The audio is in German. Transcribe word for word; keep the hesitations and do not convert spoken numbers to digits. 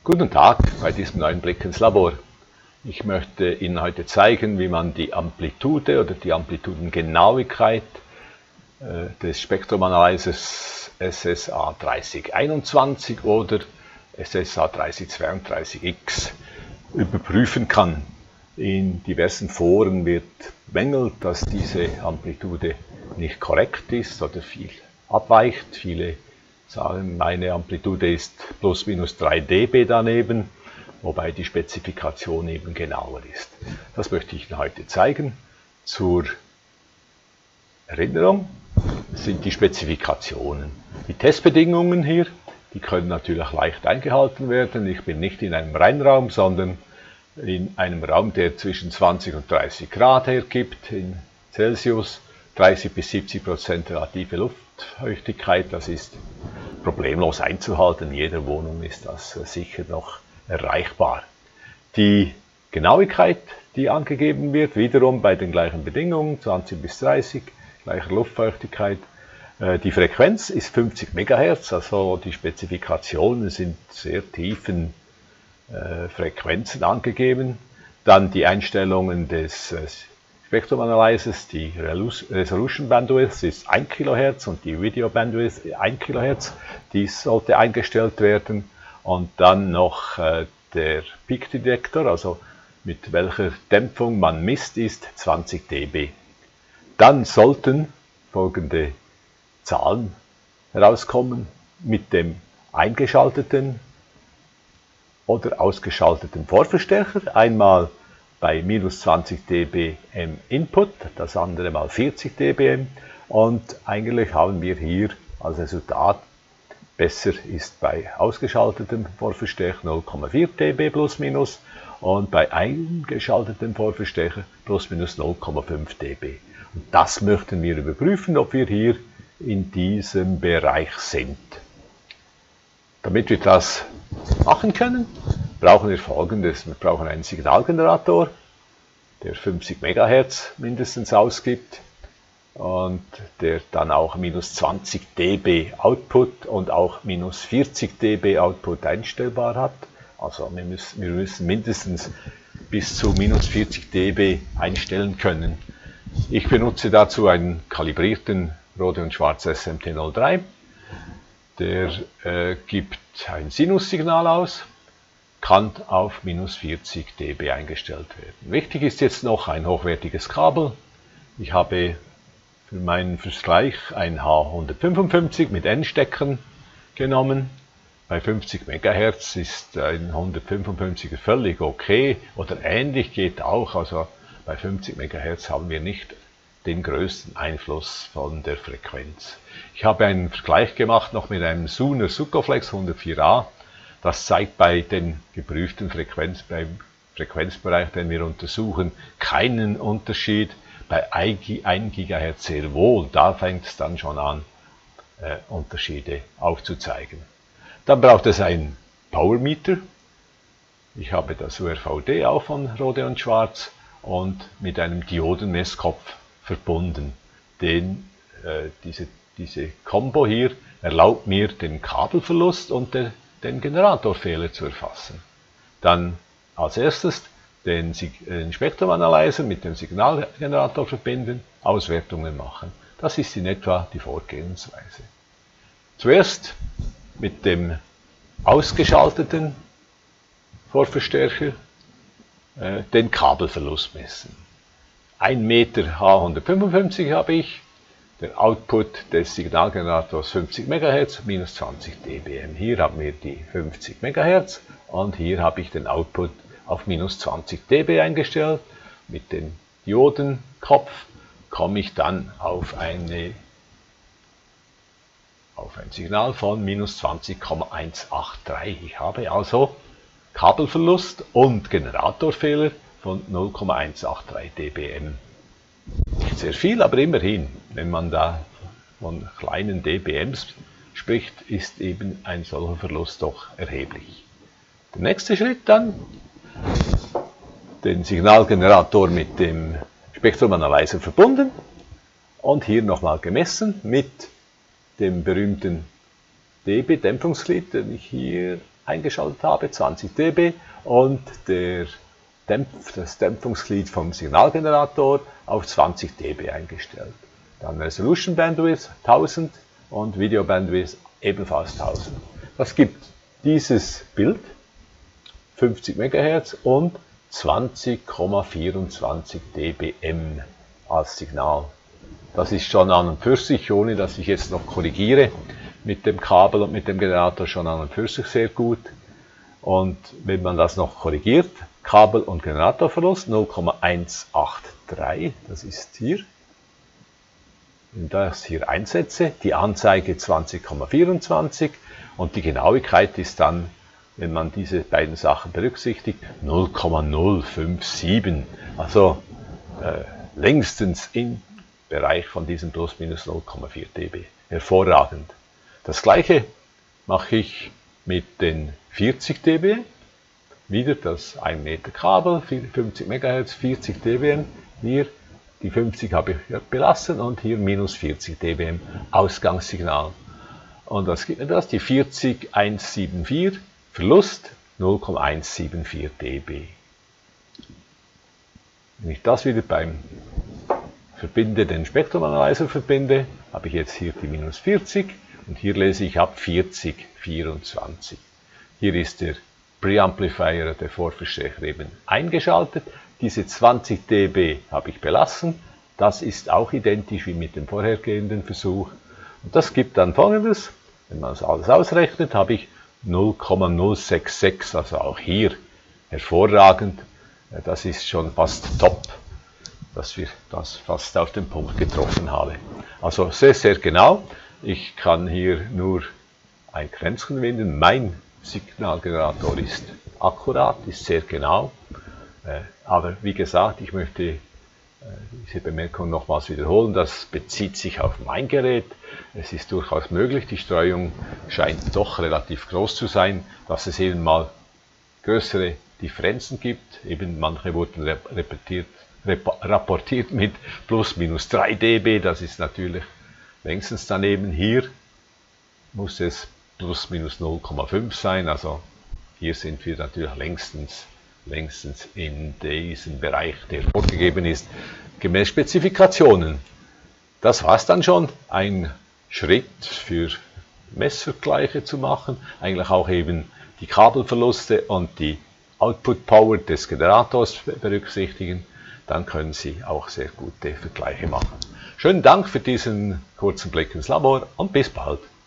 Guten Tag bei diesem neuen Blick ins Labor. Ich möchte Ihnen heute zeigen, wie man die Amplitude oder die Amplitudengenauigkeit äh, des Spektrumanalysers S S A dreißig einundzwanzig oder S S A dreißig zweiunddreißig X überprüfen kann. In diversen Foren wird bemängelt, dass diese Amplitude nicht korrekt ist oder viel abweicht. Viele sagen, meine Amplitude ist plus minus drei dB daneben, wobei die Spezifikation eben genauer ist. Das möchte ich Ihnen heute zeigen. Zur Erinnerung sind die Spezifikationen. Die Testbedingungen hier, die können natürlich leicht eingehalten werden. Ich bin nicht in einem Reinraum, sondern in einem Raum, der zwischen zwanzig und dreißig Grad hergibt in Celsius, dreißig bis siebzig Prozent relative Luftfeuchtigkeit. Das ist problemlos einzuhalten. In jeder Wohnung ist das sicher noch erreichbar. Die Genauigkeit, die angegeben wird, wiederum bei den gleichen Bedingungen, zwanzig bis dreißig, gleicher Luftfeuchtigkeit. Die Frequenz ist fünfzig Megahertz, also die Spezifikationen sind sehr tiefen äh, Frequenzen angegeben. Dann die Einstellungen des äh, Spektrumanalysers, die Resolution Bandwidth ist ein Kilohertz und die Video Bandwidth ein Kilohertz. Dies sollte eingestellt werden. Und dann noch äh, der Peak Detektor, also mit welcher Dämpfung man misst, ist zwanzig dB. Dann sollten folgende Zahlen herauskommen mit dem eingeschalteten oder ausgeschalteten Vorverstärker. Einmal bei minus zwanzig dBm Input, das andere mal vierzig dBm. Und eigentlich haben wir hier als Resultat, besser ist bei ausgeschaltetem Vorverstärker null Komma vier dB plus minus und bei eingeschaltetem Vorverstärker plus minus null Komma fünf dB. Und das möchten wir überprüfen, ob wir hier in diesem Bereich sind. Damit wir das machen können, brauchen wir Folgendes. Wir brauchen einen Signalgenerator, der fünfzig Megahertz mindestens ausgibt und der dann auch minus zwanzig dB Output und auch minus vierzig dB Output einstellbar hat. Also wir müssen, wir müssen mindestens bis zu minus vierzig dB einstellen können. Ich benutze dazu einen kalibrierten Rode und Schwarz S M T null drei. Der äh, gibt ein Sinussignal aus, kann auf minus vierzig dB eingestellt werden. Wichtig ist jetzt noch ein hochwertiges Kabel. Ich habe für meinen Vergleich ein H hundertfünfundfünfzig mit N-Steckern genommen. Bei fünfzig Megahertz ist ein hundertfünfundfünfziger völlig okay oder ähnlich geht auch. Also bei fünfzig Megahertz haben wir nicht den größten Einfluss von der Frequenz. Ich habe einen Vergleich gemacht noch mit einem Suner Sucoflex hundertvier A. Das zeigt bei den geprüften Frequenz, beim Frequenzbereich, den wir untersuchen, keinen Unterschied. Bei ein Gigahertz sehr wohl. Da fängt es dann schon an, äh, Unterschiede aufzuzeigen. Dann braucht es einen Powermeter. Ich habe das U R V D auch von Rode und Schwarz und mit einem Diodenmesskopf verbunden. Den, äh, diese, diese Combo hier erlaubt mir den Kabelverlust und der, den Generatorfehler zu erfassen. Dann als erstes den, den Spektrumanalyzer mit dem Signalgenerator verbinden, Auswertungen machen. Das ist in etwa die Vorgehensweise. Zuerst mit dem ausgeschalteten Vorverstärker äh, den Kabelverlust messen. ein Meter H hundertfünfundfünfzig habe ich, der Output des Signalgenerators fünfzig Megahertz, minus zwanzig dBm. Hier haben wir die fünfzig Megahertz und hier habe ich den Output auf minus zwanzig dB eingestellt. Mit dem Diodenkopf komme ich dann auf, eine, auf ein Signal von minus zwanzig Komma hundertachtunddreißig. Ich habe also Kabelverlust und Generatorfehler von null Komma hundertachtunddreißig dBm. Nicht sehr viel, aber immerhin, wenn man da von kleinen dBms spricht, ist eben ein solcher Verlust doch erheblich. Der nächste Schritt dann, den Signalgenerator mit dem Spektrumanalyzer verbunden und hier nochmal gemessen mit dem berühmten dB-Dämpfungsglied, den ich hier eingeschaltet habe, zwanzig dB, und der Dämpf, das Dämpfungsglied vom Signalgenerator auf zwanzig dB eingestellt. Dann Resolution Bandwidth tausend und Video Bandwidth ebenfalls tausend. Das gibt dieses Bild, fünfzig Megahertz und zwanzig Komma vierundzwanzig dBm als Signal. Das ist schon an und für sich, ohne dass ich jetzt noch korrigiere, mit dem Kabel und mit dem Generator schon an und für sich sehr gut. Und wenn man das noch korrigiert, Kabel- und Generatorverlust null Komma hundertachtundsechzig, das ist hier. Wenn ich das hier einsetze, die Anzeige zwanzig Komma vierundzwanzig und die Genauigkeit ist dann, wenn man diese beiden Sachen berücksichtigt, null Komma null fünf sieben. Also äh, längstens im Bereich von diesem plus minus null Komma vier dB. Hervorragend. Das gleiche mache ich mit den vierzig dB. Wieder das ein Meter Kabel, fünfzig Megahertz, vierzig dBm. Hier die fünfzig habe ich belassen und hier minus vierzig dBm Ausgangssignal. Und was gibt mir das? Die vierzig Komma hundertvierundsiebzig, Verlust null Komma hundertvierundsiebzig dB. Wenn ich das wieder beim Verbinde, den Spektrumanalyzer verbinde, habe ich jetzt hier die minus vierzig und hier lese ich ab vierzig Komma vierundzwanzig. Hier ist der Preamplifier, der Vorverstärker, eben eingeschaltet. Diese zwanzig dB habe ich belassen. Das ist auch identisch wie mit dem vorhergehenden Versuch. Und das gibt dann Folgendes. Wenn man das alles ausrechnet, habe ich null Komma null sechs sechs, also auch hier hervorragend. Das ist schon fast top, dass wir das fast auf den Punkt getroffen haben. Also sehr, sehr genau. Ich kann hier nur ein Kränzchen winden. Mein Signalgenerator ist akkurat, ist sehr genau. Aber wie gesagt, ich möchte diese Bemerkung nochmals wiederholen. Das bezieht sich auf mein Gerät. Es ist durchaus möglich, die Streuung scheint doch relativ groß zu sein, dass es eben mal größere Differenzen gibt. Eben manche wurden repetiert, rapportiert mit plus minus drei dB. Das ist natürlich längstens daneben. Hier muss es plus minus null Komma fünf sein. Also hier sind wir natürlich längstens, längstens in diesem Bereich, der vorgegeben ist, gemäß Spezifikationen. Das war es dann schon. Ein Schritt für Messvergleiche zu machen. Eigentlich auch eben die Kabelverluste und die Output Power des Generators berücksichtigen. Dann können Sie auch sehr gute Vergleiche machen. Schönen Dank für diesen kurzen Blick ins Labor und bis bald.